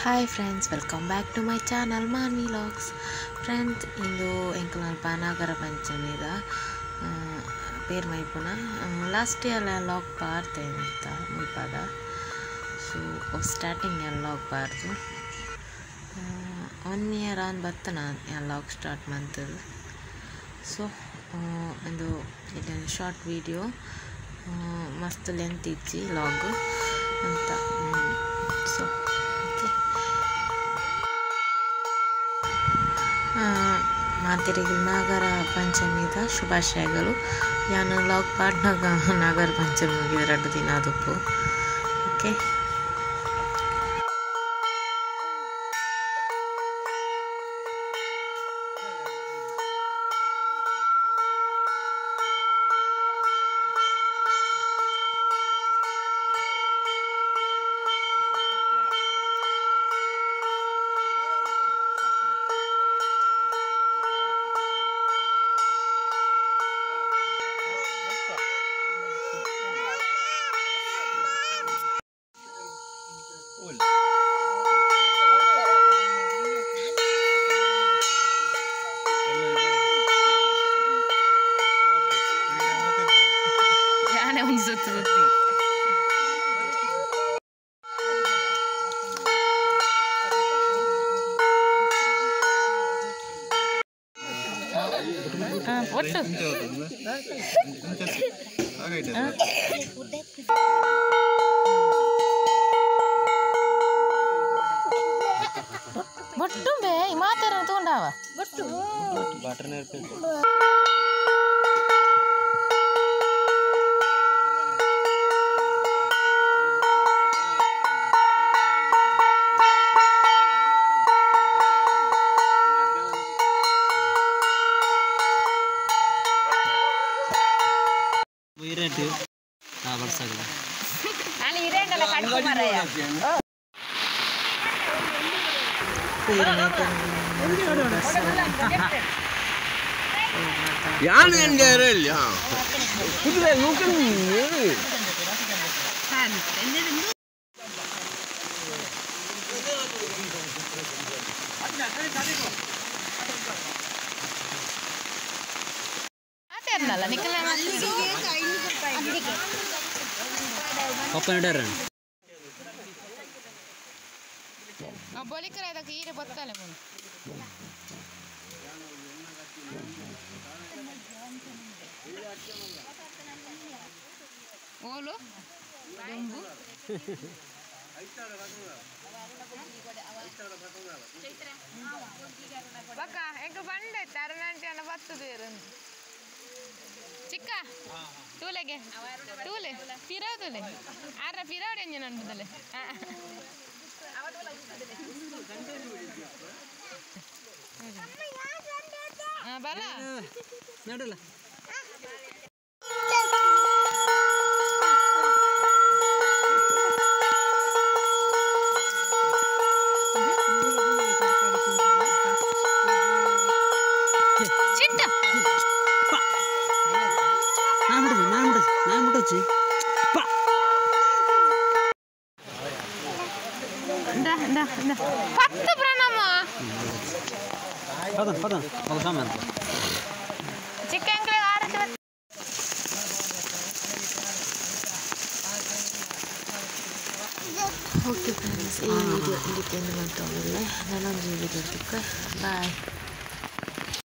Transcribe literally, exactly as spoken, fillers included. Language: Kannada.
Hi friends, welcome back to my channel Manvi Vlogs. Friends, ಇಂದು ಎಂಕಲ್ನಲ್ಪ ನಗರ ಪಂಚಮಿದ ಪೇರ್ ಮೈಪುನ ಲಾಸ್ಟ್ ಇಯರ್ ಲಾಗ್ ಪಾರ್ತೆ ಅಂತ ಮುಲ್ಪದ ಸೊ ಸ್ಟಾರ್ಟಿಂಗ್ ಲಾಗ್ ಪಾರ್ದು ಒನ್ ಇಯರ್ ಆನ್ ಬತ್ತ ನಾನು ಲಾಗ್ ಸ್ಟಾರ್ಟ್ ಮಾಡ್ತದೆ. ಸೊ ಇದು ಇದು ಶಾರ್ಟ್ ವಿಡಿಯೋ ಮಸ್ತ್ ಲೆಂತ್ ಇಚ್ಚಿ ಲಾಗ್ ಅಂತ. ಸೊ ಮಾತೆರೆಗೆ ನಾಗರ ಪಂಚಮಿದ ಶುಭಾಶಯಗಳು. ಯಾನು ಲಾಗ್ ಪಾಡ್ನಾಗ ನಾಗರ ಪಂಚಮಿ ಮುಗಿದ ಎರಡು ದಿನ ಅದಪ್ಪು. ಓಕೆ, ಬಟ್ಟು ಬೇ ಮಾತಾರ ತಗೊಂಡಾವ ಬಟ್ಟು ಬಾಟರ್ ನೇರ್ಪು ಇರೇಟ್ ಆ ಬರ್ಸಲ್ಲ ನಾನು ಇರೇಂಡಲ್ಲ ಕಟ್ಟು ಮರಯ ಯಾನು ಎಂಗೇರಲ್ಲ ಕುದುರೆ ನೋಕನು ಹಾನ್ ಎಂದೇನು ಆತೇನಲ್ಲ ನಿಕಲ ಓಪನ್ ಇಡರ ಆ ಬೋಲಿಕರ ಇದಕ್ಕೆ ಈರೆ ಬತ್ತಲೆ ಮುನ್ ಓಲು ದುಂಬು ಬಕ್ಕ ಎಂಕ ಬಂಡೆ ತರನಂಟಿ ಅನ್ನ ಬತ್ತದು ಇರನ್ ಚಿಕ್ಕ ಟೂಲೆಗೆ ಟೂಲೆ ಫಿರಾವುದಲೆ ಆರ ಫಿರಾವಡೆ ಎಂಜನ ಅನ್ಬುದಲೆ ಬಲ ನೋಡಲ್ಲ ಚಿಟ್ಟ ನಾನು ಬಿಡು ನಾನು ಬಿಡು ನಾನು ಬಿಡುಚ್ಚಿ ಪತ್ತು ಪ್ರಣಾಮ ಪದನ್ ಪದನ್ ಮಗ ಸಾಮಾನ್ ಚಿಕ್ಕ ಅಂಕಲ್ ಆರತಿ ಓಕೆ ಫ್ರೆಂಡ್ಸ್ ಈ ವಿಡಿಯೋ ಇದಕ್ಕೆ ಏನು ಮಾಡ್ತಾ ಹೋಗಲ್ಲ ನಾನೊಂದು ವಿಡಿಯೋ ಬಾಯ್.